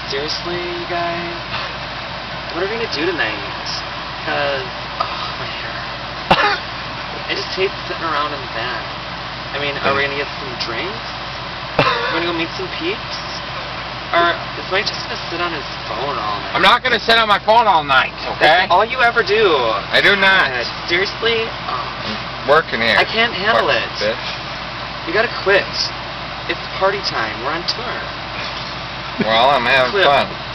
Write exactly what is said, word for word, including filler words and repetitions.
Seriously, you guys? What are we gonna do tonight? Cause, oh, my hair. I just hate sitting around in the van. I mean, are we gonna get some drinks? We're gonna go meet some peeps? Or is Mike just gonna sit on his phone all night? I'm not gonna sit on my phone all night, okay? That's all you ever do. I do not. God, seriously? Oh. I'm working here. I can't handle Fucking it. Bitch. You gotta quit. It's party time. We're on tour. Well, I'm having Quit. fun.